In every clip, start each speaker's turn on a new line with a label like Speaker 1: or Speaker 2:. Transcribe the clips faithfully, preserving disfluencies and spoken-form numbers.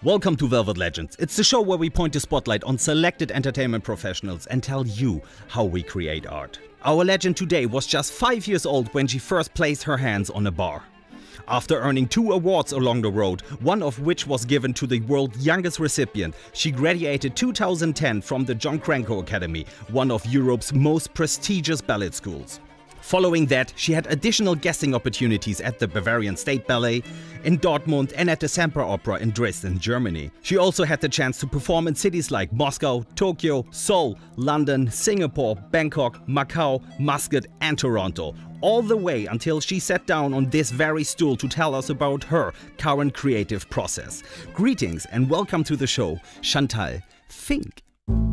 Speaker 1: Welcome to Velvet Legends. It's the show where we point the spotlight on selected entertainment professionals and tell you how we create art. Our legend today was just five years old when she first placed her hands on a bar. After earning two awards along the road, one of which was given to the world's youngest recipient, she graduated two thousand ten from the John Cranko Academy, one of Europe's most prestigious ballet schools. Following that, she had additional guesting opportunities at the Bavarian State Ballet in Dortmund and at the Semperoper in Dresden, Germany. She also had the chance to perform in cities like Moscow, Tokyo, Seoul, London, Singapore, Bangkok, Macau, Muscat and Toronto, all the way until she sat down on this very stool to tell us about her current creative process. Greetings and welcome to the show, Chantal Fink.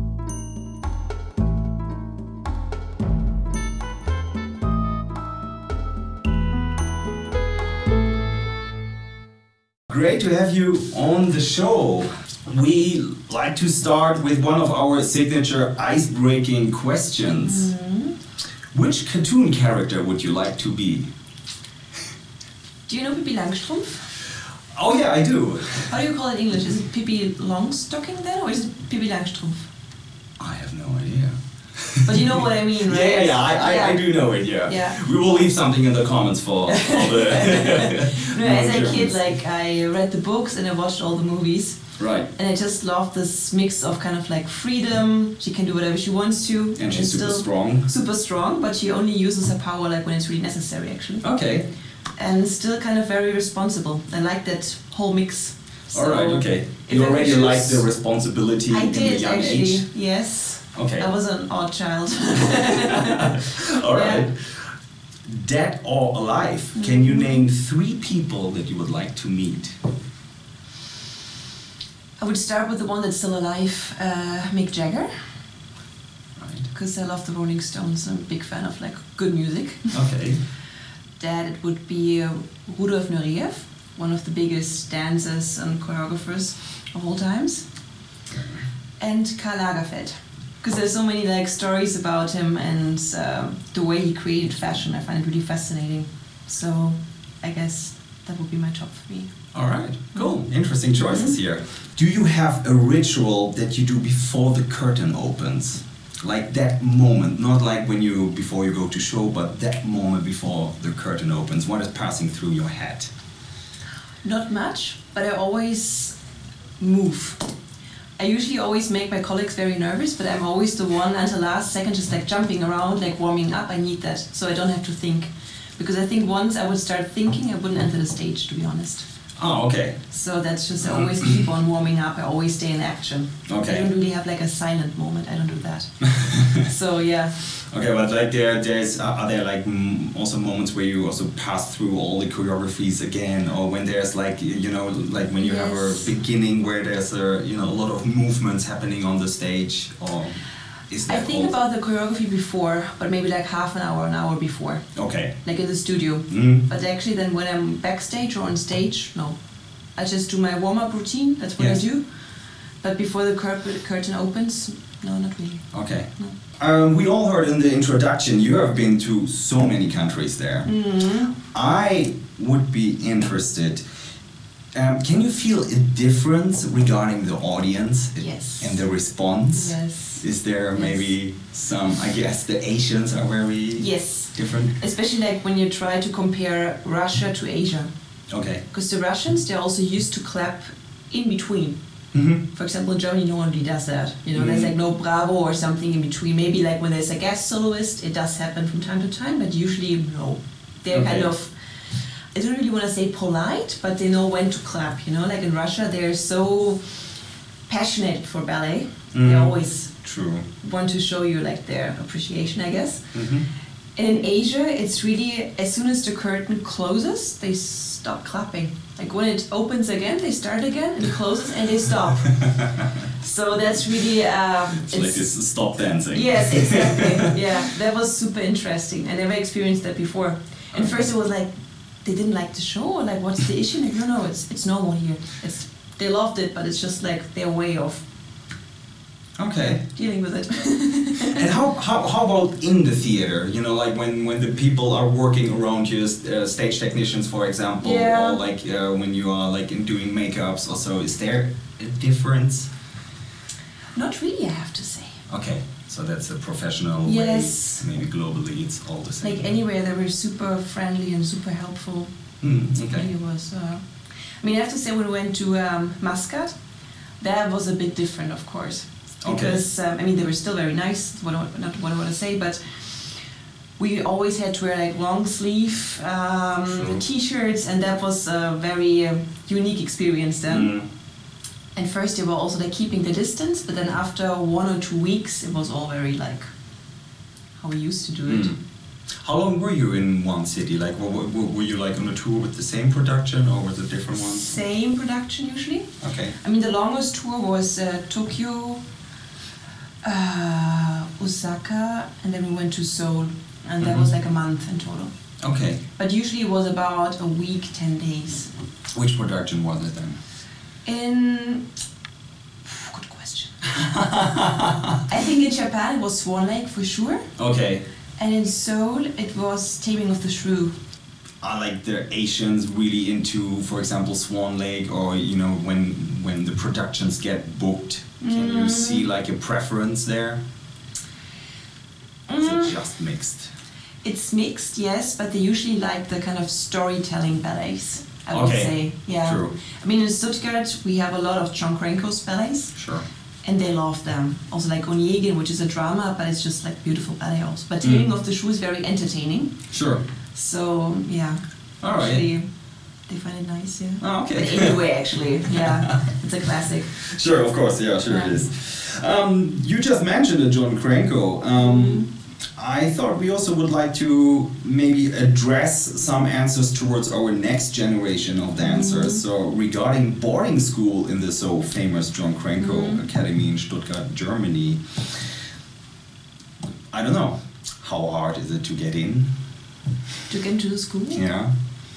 Speaker 1: Great to have you on the show. We like to start with one of our signature ice-breaking questions. Mm-hmm. Which cartoon character would you like to be?
Speaker 2: Do you know Pippi Langstrumpf?
Speaker 1: Oh yeah, I do.
Speaker 2: How do you call it in English? Is it Pippi Longstocking then, or is it Pippi Langstrumpf?
Speaker 1: I have no idea.
Speaker 2: But you know what I mean, right?
Speaker 1: Yeah, yeah, yeah. I,
Speaker 2: yeah.
Speaker 1: I, I do know it, yeah.
Speaker 2: yeah.
Speaker 1: We will leave something in the comments for, for the...
Speaker 2: No, as a kid, like, I read the books and I watched all the movies.
Speaker 1: Right.
Speaker 2: And I just love this mix of kind of like freedom. She can do whatever she wants to.
Speaker 1: And she's super
Speaker 2: still
Speaker 1: strong.
Speaker 2: Super strong, but she only uses her power like when it's really necessary, actually.
Speaker 1: Okay.
Speaker 2: And still kind of very responsible. I like that whole mix. So
Speaker 1: Alright, okay. You already like the responsibility
Speaker 2: I
Speaker 1: in
Speaker 2: did,
Speaker 1: the young
Speaker 2: actually,
Speaker 1: age?
Speaker 2: yes.
Speaker 1: Okay.
Speaker 2: I was an odd child.
Speaker 1: Alright.
Speaker 2: Yeah.
Speaker 1: Dead or alive, mm-hmm. Can you name three people that you would like to meet?
Speaker 2: I would start with the one that's still alive, uh, Mick Jagger.
Speaker 1: Right.
Speaker 2: Because I love the Rolling Stones. I'm a big fan of like good music.
Speaker 1: Okay.
Speaker 2: Dad, it would be uh, Rudolf Nureyev, one of the biggest dancers and choreographers of all times.
Speaker 1: Okay. And
Speaker 2: Karl Lagerfeld. Because there's so many like stories about him and uh, the way he created fashion. I find it really fascinating. So I guess that would be my top three.
Speaker 1: All right, cool. Interesting choices mm-hmm. here. Do you have a ritual that you do before the curtain opens? Like that moment, not like when you before you go to show, but that moment before the curtain opens. What is passing through your head?
Speaker 2: Not much, but I always move. I usually always make my colleagues very nervous, but I'm always the one until last second just like jumping around, like warming up. I need that, so I don't have to think. Because I think once I would start thinking, I wouldn't enter the stage, to be honest.
Speaker 1: Oh, okay.
Speaker 2: So that's just, I always keep on warming up, I always stay in action.
Speaker 1: Okay.
Speaker 2: I don't really have like a silent moment, I don't do that. So yeah.
Speaker 1: Okay, but like there, there's, are there like m also moments where you also pass through all the choreographies again, or when there's like, you know, like when you
Speaker 2: yes.
Speaker 1: have a beginning where there's a, you know, a lot of movements happening on the stage, or is that
Speaker 2: I think
Speaker 1: also
Speaker 2: about the choreography before, but maybe like half an hour, an hour before.
Speaker 1: Okay.
Speaker 2: Like in the studio.
Speaker 1: Mm.
Speaker 2: But actually then when I'm backstage or on stage, no. I just do my warm-up routine, that's what
Speaker 1: yes.
Speaker 2: I do. But before the cur curtain opens, no, not really.
Speaker 1: Okay.
Speaker 2: No.
Speaker 1: Um, we all heard in the introduction, you have been to so many countries there.
Speaker 2: Mm-hmm.
Speaker 1: I would be interested, um, can you feel a difference regarding the audience
Speaker 2: yes.
Speaker 1: and the response?
Speaker 2: Yes.
Speaker 1: Is there
Speaker 2: yes.
Speaker 1: maybe some, I guess the Asians are very
Speaker 2: yes.
Speaker 1: different?
Speaker 2: Especially like when you try to compare Russia to Asia.
Speaker 1: Okay.
Speaker 2: Because the Russians, they're also used to clap in between.
Speaker 1: Mm-hmm.
Speaker 2: For example, in Germany, no one really does that. You know, mm-hmm. there's like no bravo or something in between. Maybe like when there's a guest soloist, it does happen from time to time, but usually no. They're
Speaker 1: okay.
Speaker 2: kind of, I don't really want to say polite, but they know when to clap. You know, like in Russia, they're so passionate for ballet.
Speaker 1: Mm-hmm.
Speaker 2: They always
Speaker 1: True.
Speaker 2: want to show you like their appreciation, I guess.
Speaker 1: Mm-hmm.
Speaker 2: And in Asia, it's really, as soon as the curtain closes, they stop clapping. Like when it opens again, they start again, and it closes, and they stop. So that's really... Um,
Speaker 1: it's, it's like this stop dancing.
Speaker 2: Yes, exactly. Yeah, that was super interesting. I never experienced that before. And okay. first it was like, they didn't like the show, or like, what's the issue? Like, no, no, it's, it's normal here. It's, they loved it, but it's just like their way of
Speaker 3: Okay.
Speaker 2: Dealing with it.
Speaker 3: And how, how how about in the theater? You know, like when, when the people are working around you, uh, stage technicians, for example,
Speaker 2: Yeah.
Speaker 3: or like uh, when you are like in doing makeups or so. Is there a difference?
Speaker 2: Not really, I have to say.
Speaker 3: Okay, so that's a professional
Speaker 2: Yes.
Speaker 3: way. Maybe globally it's all the same.
Speaker 2: Like anywhere, they were super friendly and super helpful.
Speaker 3: Mm,
Speaker 2: It
Speaker 3: okay.
Speaker 2: really was. Uh, I mean, I have to say, when we went to um, Muscat, that was a bit different, of course.
Speaker 3: Okay.
Speaker 2: Because, um, I mean, they were still very nice, what I, not what I want to say, but we always had to wear like long sleeve um,
Speaker 3: Sure.
Speaker 2: t-shirts, and that was a very um, unique experience then.
Speaker 3: Mm.
Speaker 2: And first they were also like keeping the distance, but then after one or two weeks it was all very like how we used to do it.
Speaker 3: Mm. How long were you in one city? Like, were, were, were you like on a tour with the same production, or was it different ones?
Speaker 2: Same production usually.
Speaker 3: Okay.
Speaker 2: I mean, the longest tour was uh, Tokyo, uh, Osaka, and then we went to Seoul, and that
Speaker 3: Mhm.
Speaker 2: was like a month in total.
Speaker 3: Okay.
Speaker 2: But usually it was about a week, ten days.
Speaker 3: Which production was it then?
Speaker 2: In good question. I think in Japan it was Swan Lake for sure,
Speaker 3: Okay.
Speaker 2: and in Seoul it was Taming of the Shrew.
Speaker 3: Are like the Asians really into, for example, Swan Lake, or you know, when when the productions get booked, can you
Speaker 2: Mm.
Speaker 3: see like a preference there? Is
Speaker 2: Mm.
Speaker 3: it just mixed?
Speaker 2: It's mixed, yes, but they usually like the kind of storytelling ballets, I would
Speaker 3: Okay,
Speaker 2: say. Yeah.
Speaker 3: true.
Speaker 2: I mean, in Stuttgart we have a lot of John Cranko's ballets,
Speaker 3: Sure.
Speaker 2: and they love them. Also like Onegin, which is a drama, but it's just like beautiful ballet also. But Taming
Speaker 3: Mm.
Speaker 2: of the Shrew is very entertaining.
Speaker 3: Sure.
Speaker 2: So yeah,
Speaker 3: All right.
Speaker 2: actually they find it nice, yeah.
Speaker 3: Oh, okay.
Speaker 2: But anyway, actually, yeah, it's a classic.
Speaker 3: Sure, of course, yeah, sure it
Speaker 2: Yeah.
Speaker 3: is. Um, you just mentioned a John Cranko. Um,
Speaker 2: Mhm.
Speaker 3: I thought we also would like to maybe address some answers towards our next generation of dancers.
Speaker 2: Mhm.
Speaker 3: So regarding boarding school in the so famous John Cranko
Speaker 2: Mhm.
Speaker 3: Academy in Stuttgart, Germany, I don't know, how hard is it to get in?
Speaker 2: To get into the school?
Speaker 3: Yeah.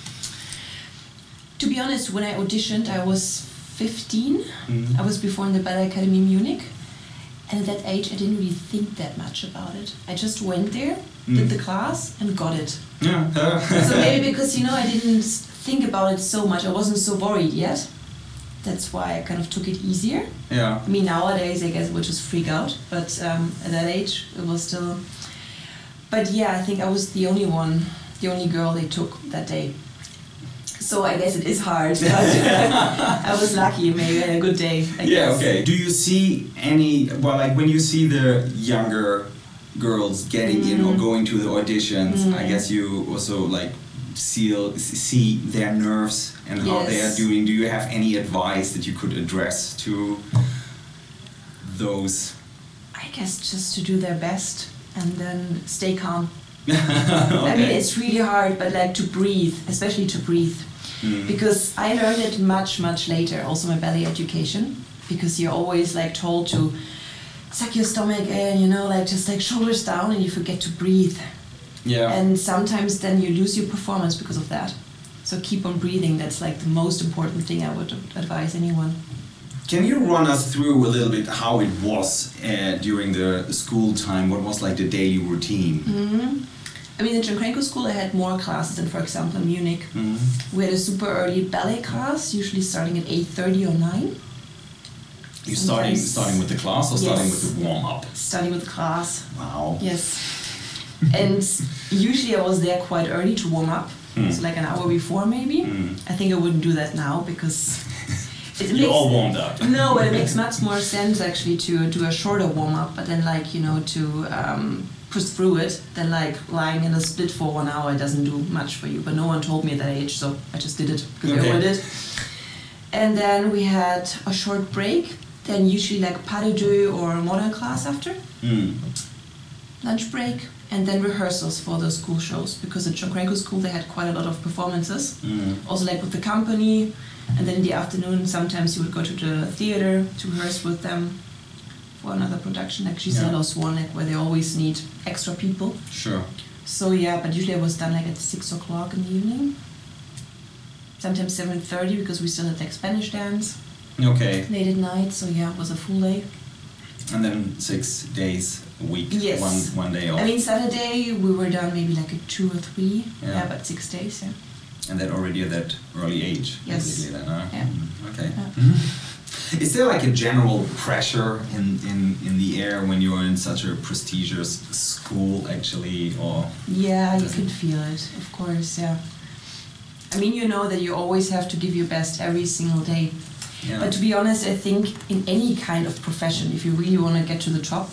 Speaker 2: To be honest, when I auditioned, I was fifteen.
Speaker 3: Mhm.
Speaker 2: I was before in the Ballet Academy in Munich. And at that age, I didn't really think that much about it. I just went there,
Speaker 3: Mm.
Speaker 2: did the class, and got it.
Speaker 3: Yeah.
Speaker 2: So maybe because, you know, I didn't think about it so much. I wasn't so worried yet. That's why I kind of took it easier.
Speaker 3: Yeah.
Speaker 2: I mean, nowadays, I guess I would just freak out. But um, at that age, it was still... But yeah, I think I was the only one, the only girl they took that day. So I guess it is hard. But I was lucky, maybe I had a good day. I
Speaker 3: Yeah,
Speaker 2: guess.
Speaker 3: okay. Do you see any, well, like when you see the younger girls getting in or
Speaker 2: Mm.
Speaker 3: going to the auditions, I
Speaker 2: Mm.
Speaker 3: guess you also like see, see their nerves and how they are
Speaker 2: Yes.
Speaker 3: doing. Do you have any advice that you could address to those?
Speaker 2: I guess just to do their best and then stay calm.
Speaker 3: Okay.
Speaker 2: I mean, it's really hard, but like to breathe, especially to breathe.
Speaker 3: Mm.
Speaker 2: Because I learned it much, much later, also my ballet education, because you're always like told to suck your stomach in, you know, like just like shoulders down, and you forget to breathe.
Speaker 3: Yeah.
Speaker 2: And sometimes then you lose your performance because of that. So keep on breathing, that's like the most important thing I would advise anyone.
Speaker 3: Can you run us through a little bit how it was uh, during the school time? What was like the daily routine?
Speaker 2: Mm-hmm. I mean, in John Cranko school I had more classes than, for example, in Munich.
Speaker 3: Mm.
Speaker 2: We had a super early ballet class, usually starting at eight thirty or nine.
Speaker 3: You starting
Speaker 2: Sometimes-
Speaker 3: starting with the class or starting
Speaker 2: Yes.
Speaker 3: with the warm up?
Speaker 2: Starting with the class,
Speaker 3: Wow.
Speaker 2: yes. And usually I was there quite early to warm up,
Speaker 3: Hmm.
Speaker 2: so like an hour before maybe.
Speaker 3: Mm.
Speaker 2: I think I wouldn't do that now because it
Speaker 3: You
Speaker 2: makes,
Speaker 3: all warmed up.
Speaker 2: no, but it makes much more sense actually to do a shorter warm up, but then like, you know, to um, push through it, than like lying in a split for one hour. It doesn't do much for you. But no one told me at that age, so I just did it because
Speaker 3: Okay.
Speaker 2: I wanted it. And then we had a short break. Then usually like pas de deux or modern class after.
Speaker 3: Mm.
Speaker 2: Lunch break, and then rehearsals for the school shows, because at John Cranko school they had quite a lot of performances,
Speaker 3: Mm.
Speaker 2: also like with the company, and then in the afternoon sometimes you would go to the theater to rehearse with them for another production, like Giselle
Speaker 3: Yeah.
Speaker 2: or Swan, like where they always need extra people.
Speaker 3: Sure.
Speaker 2: So yeah, but usually I was done like at six o'clock in the evening, sometimes seven thirty because we still had like Spanish dance
Speaker 3: Okay.
Speaker 2: late at night, so yeah, it was a full day.
Speaker 3: And then six days a week,
Speaker 2: Yes.
Speaker 3: one one day off.
Speaker 2: I mean, Saturday we were done maybe like a two or three.
Speaker 3: Yeah.
Speaker 2: Yeah, but six days, yeah.
Speaker 3: And that already at that early age,
Speaker 2: Yes.
Speaker 3: basically then, huh?
Speaker 2: Yeah.
Speaker 3: Mm, okay.
Speaker 2: Yeah.
Speaker 3: Is there like a general pressure in, in, in the air when you're in such a prestigious school actually, or?
Speaker 2: Yeah, you
Speaker 3: Does
Speaker 2: can
Speaker 3: it-
Speaker 2: feel it, of course, yeah. I mean, you know that you always have to give your best every single day.
Speaker 3: Yeah.
Speaker 2: But to be honest, I think in any kind of profession, if you really want to get to the top,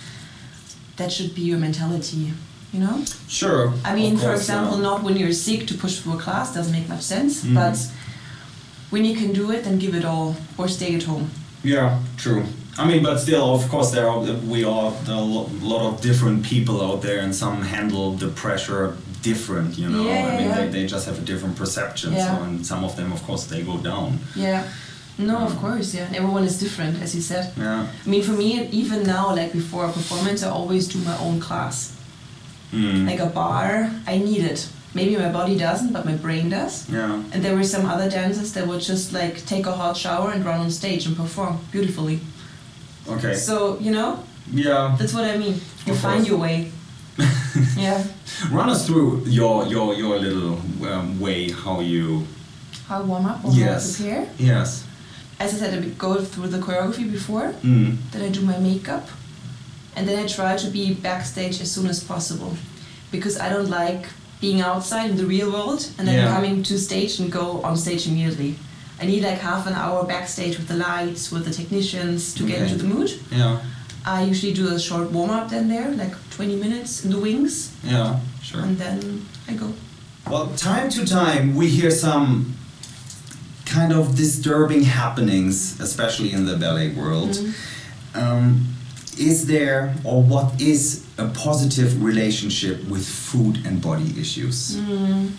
Speaker 2: that should be your mentality, you know?
Speaker 3: Sure.
Speaker 2: I mean,
Speaker 3: of
Speaker 2: for
Speaker 3: course,
Speaker 2: example,
Speaker 3: yeah.
Speaker 2: not when you're sick to push through a class, doesn't make much sense,
Speaker 3: Mhm.
Speaker 2: but when you can do it, then give it all, or stay at home.
Speaker 3: Yeah, true. I mean, but still, of course, there are we are there are a lo- lot of different people out there, and some handle the pressure different. You know,
Speaker 2: Yeah,
Speaker 3: I mean,
Speaker 2: yeah.
Speaker 3: they, they just have a different perception.
Speaker 2: Yeah.
Speaker 3: So, and some of them, of course, they go down.
Speaker 2: Yeah. No,
Speaker 3: Yeah.
Speaker 2: of course, yeah. Everyone is different, as you said.
Speaker 3: Yeah.
Speaker 2: I mean, for me, even now, like before a performance, I always do my own class.
Speaker 3: Mm.
Speaker 2: Like a bar, I need it. Maybe my body doesn't, but my brain does.
Speaker 3: Yeah.
Speaker 2: And there were some other dancers that would just like take a hot shower and run on stage and perform beautifully.
Speaker 3: Okay.
Speaker 2: So, you know,
Speaker 3: Yeah.
Speaker 2: that's what I mean. You
Speaker 3: Of
Speaker 2: find
Speaker 3: course.
Speaker 2: your way. Yeah.
Speaker 3: Run us through your your your little um, way how you.
Speaker 2: How I warm up or
Speaker 3: Yes.
Speaker 2: how I prepare.
Speaker 3: Yes.
Speaker 2: As I said, I go through the choreography before,
Speaker 3: Mm.
Speaker 2: then I do my makeup, and then I try to be backstage as soon as possible. Because I don't like being outside in the real world and then
Speaker 3: Yeah.
Speaker 2: coming to stage and go on stage immediately. I need like half an hour backstage with the lights, with the technicians to get
Speaker 3: Okay.
Speaker 2: into the mood.
Speaker 3: Yeah.
Speaker 2: I usually do a short warm up then there, like twenty minutes in the wings,
Speaker 3: Yeah. Sure.
Speaker 2: and then I go.
Speaker 3: Well, time to time we hear some kind of disturbing happenings, especially in the ballet world.
Speaker 2: Mhm.
Speaker 3: Um, is there, or what is a positive relationship with food and body issues?
Speaker 2: Mm.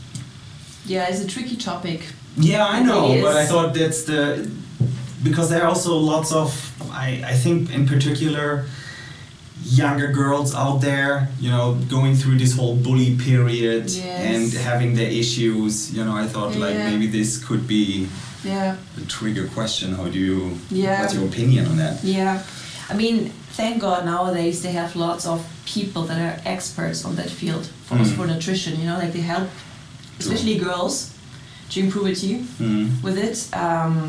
Speaker 2: Yeah, it's a tricky topic.
Speaker 3: Yeah, I
Speaker 2: It
Speaker 3: know,
Speaker 2: really
Speaker 3: but I
Speaker 2: is.
Speaker 3: thought that's the because there are also lots of I, I think in particular younger girls out there, you know, going through this whole bully period
Speaker 2: Yes.
Speaker 3: and having their issues. You know, I thought like
Speaker 2: Yeah.
Speaker 3: maybe this could be
Speaker 2: Yeah.
Speaker 3: a trigger question. How do you?
Speaker 2: Yeah.
Speaker 3: What's your opinion on that?
Speaker 2: Yeah, I mean, thank God nowadays they have lots of people that are experts on that field for us
Speaker 3: Mm.
Speaker 2: for nutrition. You know, like they help, especially girls, during puberty
Speaker 3: Mm.
Speaker 2: with it. Um,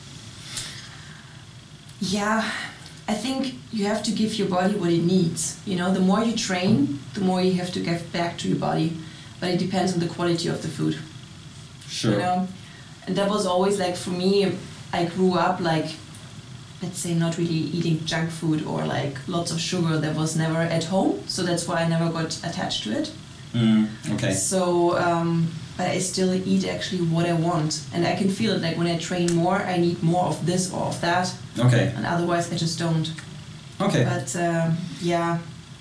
Speaker 2: yeah, I think you have to give your body what it needs. You know, the more you train, the more you have to give back to your body. But it depends on the quality of the food.
Speaker 3: Sure.
Speaker 2: You know, and that was always like for me. I grew up like, let's say, not really eating junk food or like lots of sugar. That was never at home, so that's why I never got attached to it.
Speaker 3: Mm. Okay.
Speaker 2: So, um, but I still eat actually what I want, and I can feel it. Like when I train more, I need more of this or of that,
Speaker 3: Okay.
Speaker 2: and otherwise I just don't.
Speaker 3: Okay.
Speaker 2: But um, yeah,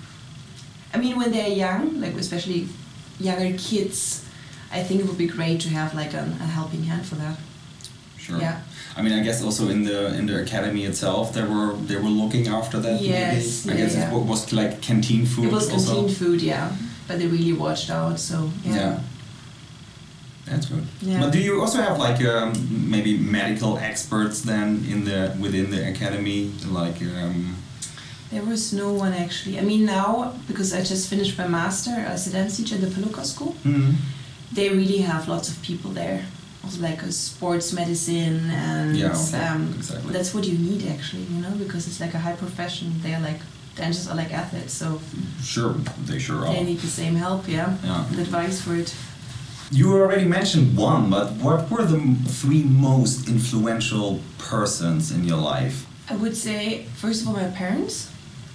Speaker 2: I mean, when they're young, like especially younger kids, I think it would be great to have like an, a helping hand for that.
Speaker 3: Sure.
Speaker 2: Yeah.
Speaker 3: I mean, I guess also in the in the academy itself, they were they were looking after that.
Speaker 2: Yes,
Speaker 3: maybe. I
Speaker 2: yeah,
Speaker 3: guess
Speaker 2: yeah.
Speaker 3: it was like canteen food.
Speaker 2: It was
Speaker 3: also.
Speaker 2: canteen food, yeah, but they really watched out. So yeah.
Speaker 3: Yeah. That's good.
Speaker 2: Yeah.
Speaker 3: But do you also have like um, maybe medical experts then in the within the academy, like? Um,
Speaker 2: There was no one actually. I mean, now because I just finished my master as a dance teacher in the Palooka school,
Speaker 3: mm,
Speaker 2: they really have lots of people there. Also like a sports medicine and
Speaker 3: Yeah, okay,
Speaker 2: um,
Speaker 3: exactly.
Speaker 2: that's what you need actually, you know, because it's like a high profession. They're like dancers are like athletes, so
Speaker 3: Sure, they sure are.
Speaker 2: they need the same help, yeah,
Speaker 3: Yeah.
Speaker 2: and advice for it.
Speaker 3: You already mentioned one, but what were the m- three most influential persons in your life?
Speaker 2: I would say first of all my parents.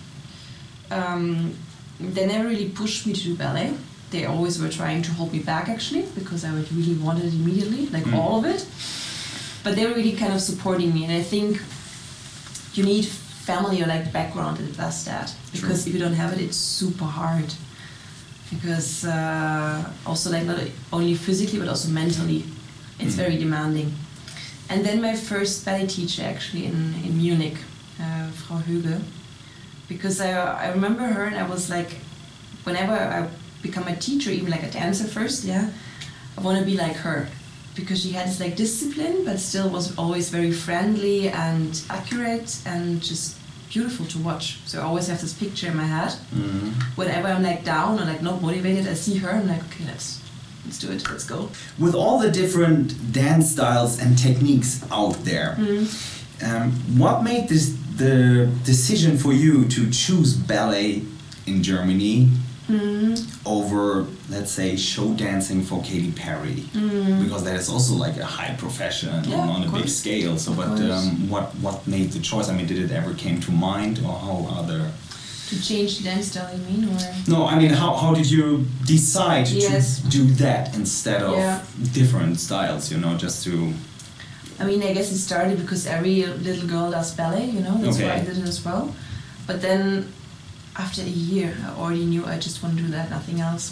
Speaker 2: Um, they never really pushed me to do ballet. They always were trying to hold me back actually because I would really want it immediately, like
Speaker 3: Mm.
Speaker 2: all of it. But they were really kind of supporting me, and I think you need family or like background that does that, because
Speaker 3: True.
Speaker 2: if you don't have it, it's super hard. Because uh, also like not only physically but also mentally, it's
Speaker 3: Mm.
Speaker 2: very demanding. And then my first ballet teacher actually in, in Munich, uh, Frau Höge, because I, I remember her and I was like, whenever I become a teacher, even like a dancer first, yeah, I want to be like her, because she had this like discipline but still was always very friendly and accurate and just beautiful to watch. So I always have this picture in my head.
Speaker 1: Mm-hmm.
Speaker 2: Whenever I'm like down or like not motivated, I see her. I'm like, okay, let's let's do it. Let's go.
Speaker 1: With all the different dance styles and techniques out there,
Speaker 2: Mm.
Speaker 1: um, what made this the decision for you to choose ballet in Germany
Speaker 2: Mm.
Speaker 1: over, let's say, show dancing for Katy Perry?
Speaker 2: Mm.
Speaker 1: Because that is also like a high profession
Speaker 2: Yeah,
Speaker 1: on, on
Speaker 2: of
Speaker 1: a big
Speaker 2: course.
Speaker 1: scale. So,
Speaker 2: Of
Speaker 1: but
Speaker 2: course.
Speaker 1: um, what what made the choice? I mean, did it ever came to mind, or how other?
Speaker 2: To change the dance style, you mean, or?
Speaker 1: No, I mean, how how did you decide
Speaker 2: Yes.
Speaker 1: to do that instead of
Speaker 2: Yeah.
Speaker 1: different styles? You know, just to.
Speaker 2: I mean, I guess it started because every little girl does ballet, you know, that's why
Speaker 1: Okay.
Speaker 2: I did it as well. But then, after a year, I already knew I just want to do that, nothing else.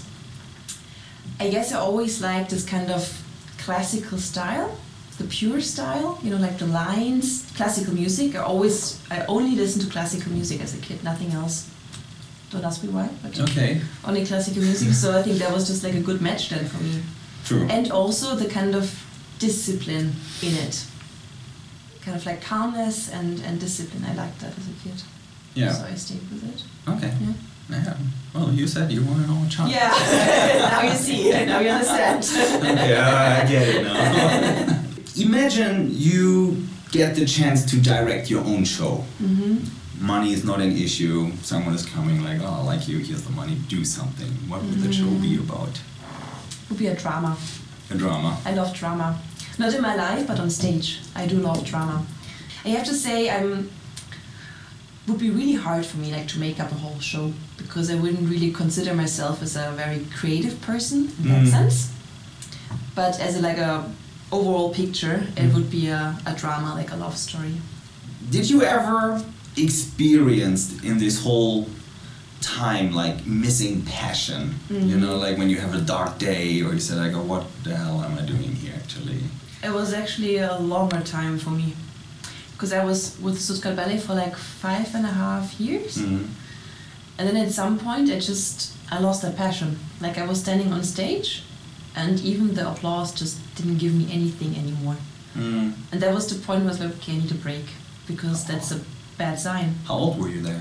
Speaker 2: I guess I always liked this kind of classical style, the pure style, you know, like the lines, classical music. I always, I only listened to classical music as a kid, nothing else. Don't ask me why, but
Speaker 1: Okay.
Speaker 2: only classical music, so I think that was just like a good match then for me.
Speaker 1: True.
Speaker 2: And also the kind of discipline in it. Kind of like calmness and, and discipline. I liked that as a kid.
Speaker 1: Yeah.
Speaker 2: So I stayed with it.
Speaker 1: Okay.
Speaker 2: Yeah.
Speaker 1: Yeah. Well, you said you want to know a child.
Speaker 2: Yeah, now you see, now you understand.
Speaker 1: Yeah, I get it now. Imagine you get the chance to direct your own show.
Speaker 2: Mm-hmm.
Speaker 1: Money is not an issue. Someone is coming like, oh, I like you, here's the money, do something. What would the show be about?
Speaker 2: It would be a drama.
Speaker 1: A drama.
Speaker 2: I love drama. Not in my life, but on stage. I do love drama. I have to say, I'm. Would be really hard for me, like, to make up a whole show, because I wouldn't really consider myself as a very creative person in that
Speaker 1: Mm.
Speaker 2: sense. But as a, like a overall picture, it would be a, a drama, like a love story.
Speaker 1: Did you ever experience in this whole time like missing passion?
Speaker 2: Mhm.
Speaker 1: You know, like when you have a dark day or you say like, oh, what the hell am I doing here actually?
Speaker 2: It was actually a longer time for me, because I was with Muscat Ballet for like five and a half years.
Speaker 1: Mm.
Speaker 2: And then at some point I just, I lost that passion. Like I was standing on stage and even the applause just didn't give me anything anymore.
Speaker 1: Mm.
Speaker 2: And that was the point where I was like, okay, I need a break, because that's a bad sign.
Speaker 1: How old were you there?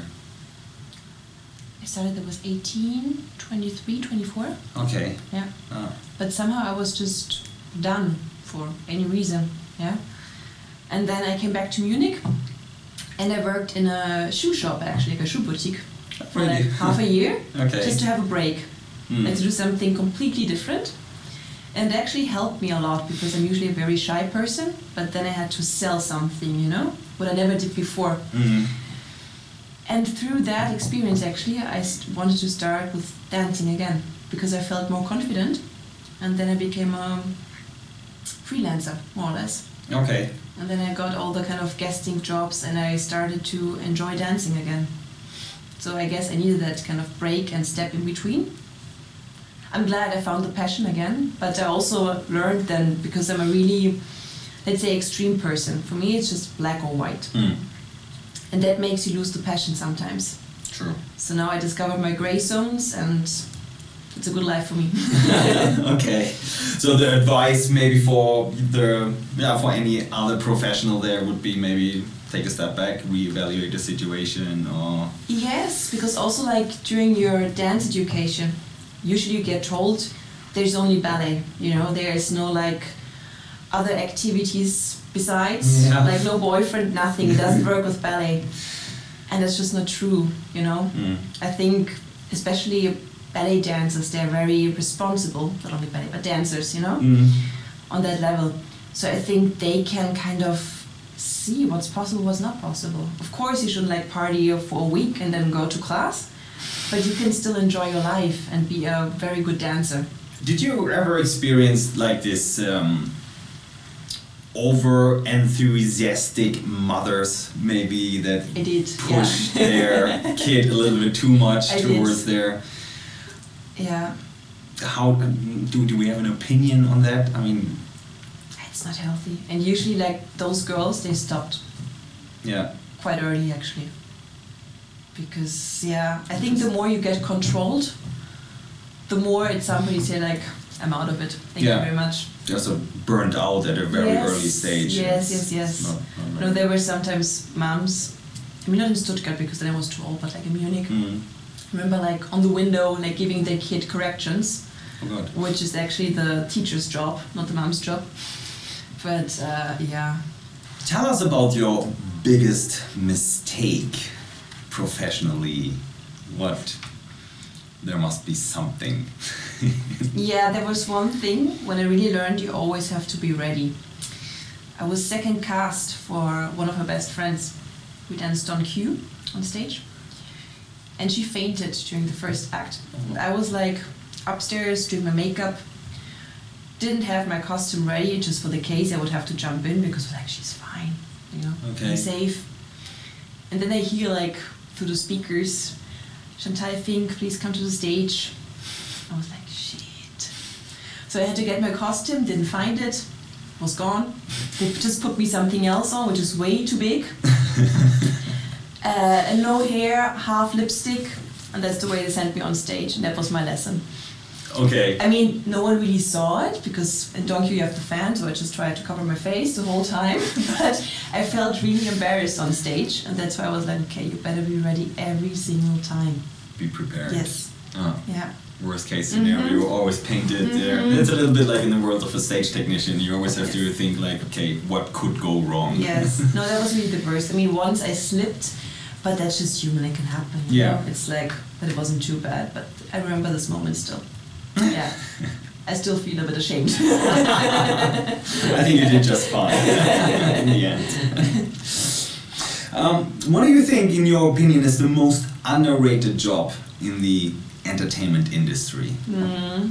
Speaker 2: I started, I was eighteen, twenty-three, twenty-four.
Speaker 1: Okay.
Speaker 2: Yeah.
Speaker 1: Ah.
Speaker 2: But somehow I was just done for any reason, yeah. And then I came back to Munich and I worked in a shoe shop, actually, like a shoe boutique, for
Speaker 1: Really?
Speaker 2: like half a year,
Speaker 1: Okay.
Speaker 2: just to have a break.
Speaker 1: Mm.
Speaker 2: Like to do something completely different. And it actually helped me a lot, because I'm usually a very shy person, but then I had to sell something, you know, what I never did before.
Speaker 1: Mm.
Speaker 2: And through that experience, actually, I st- wanted to start with dancing again, because I felt more confident. And then I became a freelancer, more or less.
Speaker 1: Okay.
Speaker 2: And then I got all the kind of guesting jobs and I started to enjoy dancing again. So I guess I needed that kind of break and step in between. I'm glad I found the passion again, but I also learned then, because I'm a really, let's say, extreme person. For me, it's just black or white.
Speaker 1: Mm.
Speaker 2: And that makes you lose the passion sometimes.
Speaker 1: True.
Speaker 2: So now I discovered my gray zones and it's a good life for me.
Speaker 1: Okay. So the advice maybe for the yeah for any other professional there would be maybe take a step back, reevaluate the situation, or
Speaker 2: Yes, because also like during your dance education, usually you get told there's only ballet, you know, there is no like other activities besides,
Speaker 1: Yeah.
Speaker 2: like no boyfriend, nothing, it doesn't work with ballet. And that's just not true, you know.
Speaker 1: Mm.
Speaker 2: I think especially ballet dancers, they're very responsible, not only ballet, but dancers, you know,
Speaker 1: Mm.
Speaker 2: on that level. So I think they can kind of see what's possible, what's not possible. Of course, you shouldn't like party for a week and then go to class, but you can still enjoy your life and be a very good dancer.
Speaker 1: Did you ever experience like this um, over enthusiastic mothers maybe that
Speaker 2: I did,
Speaker 1: push
Speaker 2: yeah.
Speaker 1: their kid a little bit too much
Speaker 2: I
Speaker 1: towards
Speaker 2: did.
Speaker 1: their
Speaker 2: Yeah,
Speaker 1: how do do we have an opinion on that? I mean,
Speaker 2: it's not healthy. And usually like those girls, they stopped
Speaker 1: yeah.
Speaker 2: quite early actually. Because yeah, I think the more you get controlled, the more it's somebody say like, I'm out of it, thank
Speaker 1: Yeah.
Speaker 2: you very much.
Speaker 1: Just a burnt out at a very
Speaker 2: Yes,
Speaker 1: early stage.
Speaker 2: yes,
Speaker 1: It's
Speaker 2: yes, yes.
Speaker 1: not- not
Speaker 2: No,
Speaker 1: right.
Speaker 2: there were sometimes moms I mean, not in Stuttgart because then I was too old, but like in Munich.
Speaker 3: Mm.
Speaker 2: I remember like on the window, like giving the kid corrections,
Speaker 3: Oh God.
Speaker 2: which is actually the teacher's job, not the mom's job. But uh, yeah.
Speaker 3: Tell us about your biggest mistake professionally. What? There must be something.
Speaker 2: Yeah, there was one thing when I really learned you always have to be ready. I was second cast for one of her best friends. We danced on cue on stage. And she fainted during the first act. And I was like upstairs doing my makeup. Didn't have my costume ready just for the case I would have to jump in because like she's fine, you know,
Speaker 3: Okay.
Speaker 2: be safe. And then I hear like through the speakers, Chantal Fink, please come to the stage. I was like, shit. So I had to get my costume, didn't find it, was gone. They just put me something else on, which is way too big. uh, and no hair, half lipstick, and that's the way they sent me on stage, and that was my lesson.
Speaker 3: Okay.
Speaker 2: I mean, no one really saw it, because in Donkey you have the fan, so I just tried to cover my face the whole time. But I felt really embarrassed on stage, and that's why I was like, okay, you better be ready every single time.
Speaker 3: Be prepared.
Speaker 2: Yes.
Speaker 3: Ah.
Speaker 2: Yeah.
Speaker 3: Worst case scenario,
Speaker 2: Mm-hmm.
Speaker 3: you always painted there.
Speaker 2: Mhm.
Speaker 3: It's a little bit like in the world of a stage technician. You always have to think like, okay, what could go wrong?
Speaker 2: Yes. No, that was really the worst. I mean, once I slipped, but that's just human, it can happen. You
Speaker 3: Yeah.
Speaker 2: know? It's like, but it wasn't too bad, but I remember this moment still. Yeah. I still feel a bit ashamed.
Speaker 3: I think you did just fine in the end. Um, what do you think, in your opinion, is the most underrated job in the entertainment industry?
Speaker 2: Mm.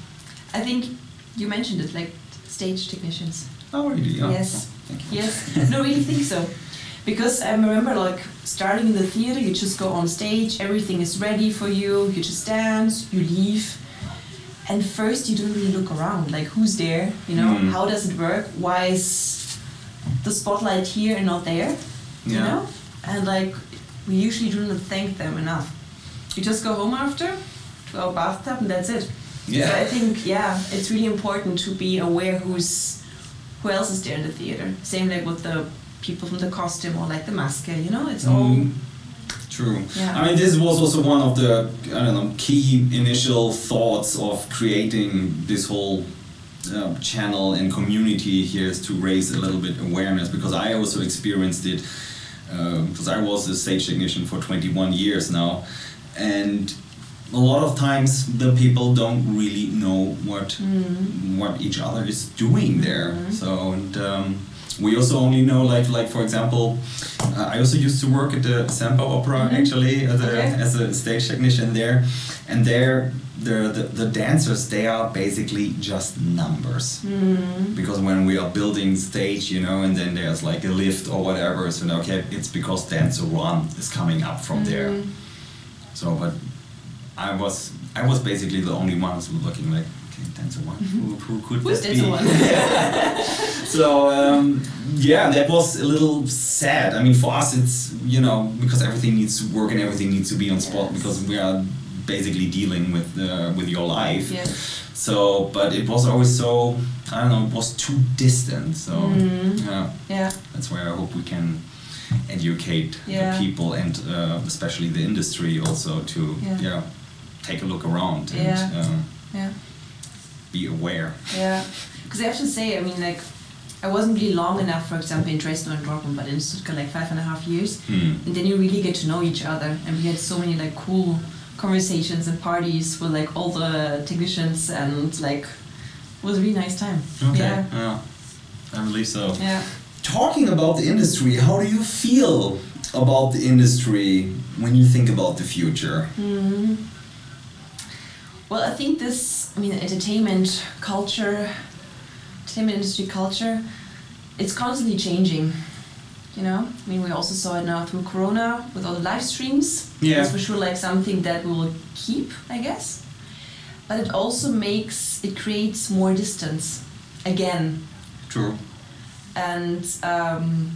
Speaker 2: I think you mentioned it, like stage technicians.
Speaker 3: Oh, really? Oh,
Speaker 2: Yes.
Speaker 3: oh, thank you.
Speaker 2: Yes. No, really think so. Because I remember, like, starting in the theater, you just go on stage, everything is ready for you, you just dance, you leave. And first you don't really look around, like who's there, you know,
Speaker 3: Mm.
Speaker 2: how does it work, why is the spotlight here and not there, you
Speaker 3: Yeah.
Speaker 2: know? And like, we usually do not thank them enough. You just go home after, to our bathtub, and that's it.
Speaker 3: Yeah.
Speaker 2: So I think, yeah, it's really important to be aware who's, who else is there in the theater. Same like with the people from the costume or like the maske, you know, it's all...
Speaker 3: Mm. True.
Speaker 2: Yeah.
Speaker 3: I mean, this was also one of the, I don't know, key initial thoughts of creating this whole uh, channel and community here, is to raise a little bit awareness, because I also experienced it, because I was a stage technician for twenty-one years now, and a lot of times the people don't really know what
Speaker 2: Mm.
Speaker 3: what each other is doing there.
Speaker 2: Mhm.
Speaker 3: So, and um, we also only know, like, like for example, uh, I also used to work at the Semperoper
Speaker 2: Mhm.
Speaker 3: actually as a
Speaker 2: Okay.
Speaker 3: as a stage technician there, and there the, the the dancers, they are basically just numbers.
Speaker 2: Mm.
Speaker 3: Because when we are building stage, you know, and then there's like a lift or whatever, so okay, it's because dancer one is coming up from there.
Speaker 2: Mm.
Speaker 3: So, but I was I was basically the only one who was looking like, okay, dancer one, who, who could
Speaker 2: Who's
Speaker 3: that
Speaker 2: dancer
Speaker 3: be?
Speaker 2: one?
Speaker 3: So um, yeah, that was a little sad. I mean, for us, it's, you know, because everything needs to work and everything needs to be on spot,
Speaker 2: Yes.
Speaker 3: because we are basically dealing with uh, with your life.
Speaker 2: Yes.
Speaker 3: So, but it was always so, I don't know, it was too distant. So
Speaker 2: Mm.
Speaker 3: yeah,
Speaker 2: Yeah.
Speaker 3: that's where I hope we can educate
Speaker 2: Yeah.
Speaker 3: the people, and uh, especially the industry also, to
Speaker 2: Yeah.
Speaker 3: yeah, take a look around and
Speaker 2: Yeah.
Speaker 3: um,
Speaker 2: Yeah.
Speaker 3: be aware.
Speaker 2: Yeah. Because I have to say, I mean, like, I wasn't really long enough, for example, in Dresden or in Dortmund, but in Stuttgart, like five and a half years.
Speaker 3: Hmm.
Speaker 2: And then you really get to know each other. And we had so many, like, cool conversations and parties with, like, all the technicians, and, like, it was a really nice time.
Speaker 3: Okay.
Speaker 2: Yeah.
Speaker 3: Yeah. I believe so.
Speaker 2: Yeah.
Speaker 3: Talking about the industry, how do you feel about the industry when you think about the future?
Speaker 2: Mm. Well, I think this, I mean, entertainment culture, entertainment industry culture, it's constantly changing. You know, I mean, we also saw it now through Corona with all the live streams.
Speaker 3: Yeah.
Speaker 2: It's for sure like something that we will keep, I guess. But it also makes, it creates more distance again.
Speaker 3: True.
Speaker 2: And um,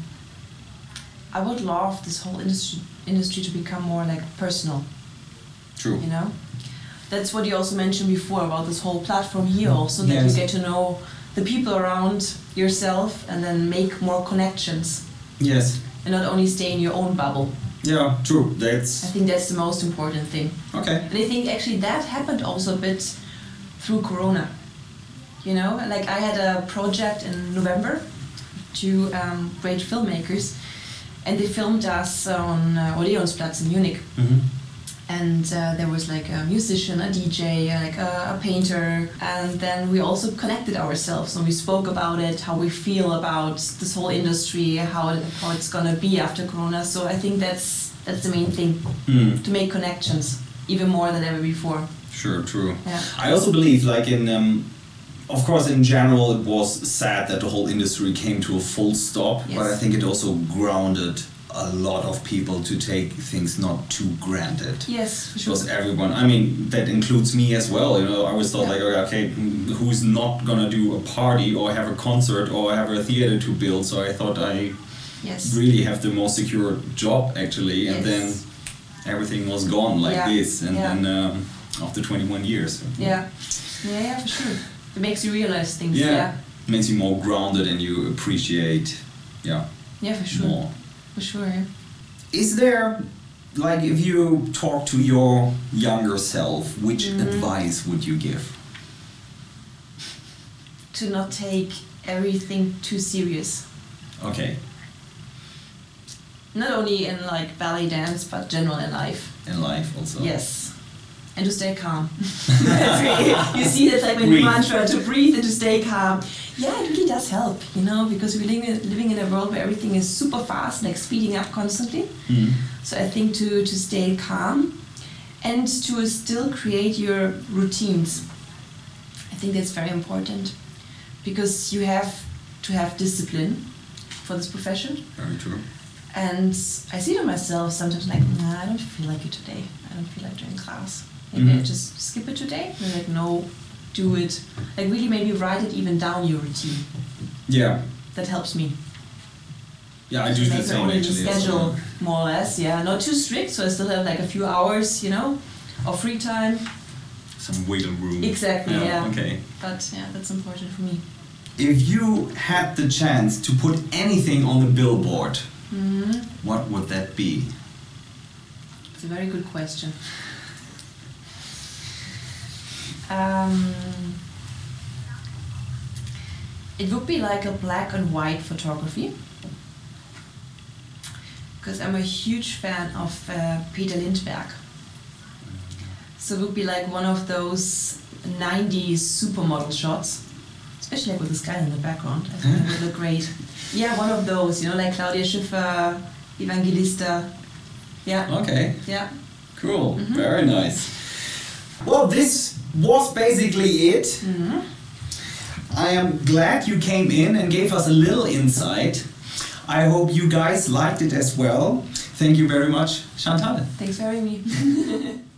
Speaker 2: I would love this whole industry industry to become more like personal.
Speaker 3: True.
Speaker 2: You know, that's what you also mentioned before about this whole platform here, also that
Speaker 3: Yes.
Speaker 2: you get to know the people around yourself and then make more connections
Speaker 3: Yes.
Speaker 2: and not only stay in your own bubble.
Speaker 3: Yeah, true. That's.
Speaker 2: I think that's the most important thing.
Speaker 3: Okay.
Speaker 2: And I think actually that happened also a bit through Corona. You know, like I had a project in November, two um, great filmmakers, and they filmed us on uh, Odeonsplatz in Munich.
Speaker 3: Mm-hmm.
Speaker 2: And uh, there was like a musician, a D J, like a, a painter, and then we also connected ourselves and we spoke about it, how we feel about this whole industry, how it, how it's gonna be after Corona. So I think that's that's the main thing,
Speaker 3: Mm.
Speaker 2: to make connections even more than ever before.
Speaker 3: Sure, true.
Speaker 2: Yeah.
Speaker 3: I also believe, like in, um, of course, in general, it was sad that the whole industry came to a full stop.
Speaker 2: Yes.
Speaker 3: But I think it also grounded a lot of people to take things not too granted.
Speaker 2: Yes, for sure.
Speaker 3: Because everyone, I mean, that includes me as well. You know, I always thought
Speaker 2: Yeah.
Speaker 3: like, okay, who's not gonna do a party or have a concert or have a theater to build? So I thought I
Speaker 2: Yes.
Speaker 3: really have the most secure job actually, and
Speaker 2: Yes.
Speaker 3: then everything was gone like
Speaker 2: Yeah.
Speaker 3: this, and
Speaker 2: Yeah.
Speaker 3: then um, after twenty-one years.
Speaker 2: Yeah. Yeah, yeah, for sure. It makes you realize things.
Speaker 3: Yeah.
Speaker 2: Yeah.
Speaker 3: Makes you more grounded and you appreciate, yeah,
Speaker 2: Yeah, for sure.
Speaker 3: more.
Speaker 2: For sure. Yeah.
Speaker 3: Is there, like, if you talk to your younger self, which
Speaker 2: Mhm.
Speaker 3: advice would you give?
Speaker 2: To not take everything too serious.
Speaker 3: Okay,
Speaker 2: Not only in like ballet dance, but general in life.
Speaker 3: in life also.
Speaker 2: Yes. And to stay calm. That's really, you see, that's like my new
Speaker 3: Breathe.
Speaker 2: mantra, to breathe and to stay calm. Yeah, it really does help, you know, because we're living, living in a world where everything is super fast, like speeding up constantly.
Speaker 3: Mhm.
Speaker 2: So I think to, to stay calm and to still create your routines. I think that's very important because you have to have discipline for this profession.
Speaker 3: Very true.
Speaker 2: And I see to myself sometimes like, nah, I don't feel like it today. I don't feel like doing class. Maybe I
Speaker 3: Mhm.
Speaker 2: just skip it today. And like, no, do it. Like really maybe write it even down, your routine.
Speaker 3: Yeah,
Speaker 2: That helps me.
Speaker 3: yeah, I do
Speaker 2: Make
Speaker 3: the
Speaker 2: my
Speaker 3: same
Speaker 2: own
Speaker 3: actually. as
Speaker 2: schedule,
Speaker 3: well.
Speaker 2: more or less, yeah. Not too strict, so I still have like a few hours, you know, of free time.
Speaker 3: Some wiggle room.
Speaker 2: Exactly, yeah.
Speaker 3: Okay.
Speaker 2: But yeah, that's important for me.
Speaker 3: If you had the chance to put anything on the billboard,
Speaker 2: hmm
Speaker 3: what would that be?
Speaker 2: It's a very good question. Um, it would be like a black and white photography, because I'm a huge fan of uh, Peter Lindbergh. So it would be like one of those nineties supermodel shots, especially like with this guy in the background. I think it would look great. Yeah, one of those, you know, like Claudia Schiffer, Evangelista. Yeah,
Speaker 3: Okay,
Speaker 2: yeah.
Speaker 3: cool,
Speaker 2: Mhm.
Speaker 3: very nice. Well, this was basically it.
Speaker 2: hmm
Speaker 3: I am glad you came in and gave us a little insight. I hope you guys liked it as well. Thank you very much, Chantal.
Speaker 2: Thanks for having me.